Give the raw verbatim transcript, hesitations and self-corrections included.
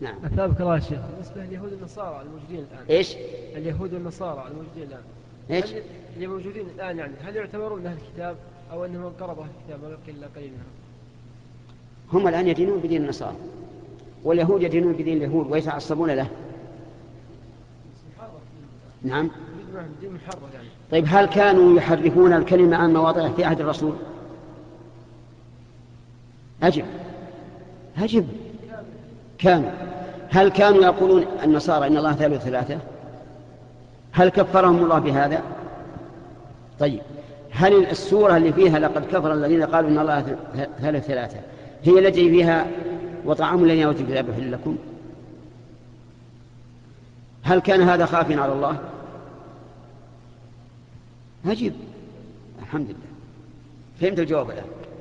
نعم. أثابك الله يا شيخ. بالنسبة لليهود والنصارى الموجودين الآن. إيش؟ اليهود والنصارى الموجودين الآن. إيش؟ اللي موجودين الآن يعني هل يعتبرون أهل الكتاب أو أنهم انقرضوا أهل الكتاب ولا إلا قليل منهم؟ هم الآن يدينون بدين النصارى، واليهود يدينون بدين اليهود ويتعصبون له. نعم. يعني. طيب هل كانوا يحرفون الكلمة عن مواضعه في عهد الرسول؟ أجب أجب كانوا. هل كانوا يقولون النصارى إن الله ثالث ثلاثة؟ هل كفرهم الله بهذا؟ طيب هل السورة اللي فيها لقد كفر الذين قالوا إن الله ثالث ثلاثة هي التي فيها وطعام الذين أوتوا الكتاب يحل لكم؟ هل كان هذا خافيا على الله؟ أجب. الحمد لله فهمت الجواب الآن.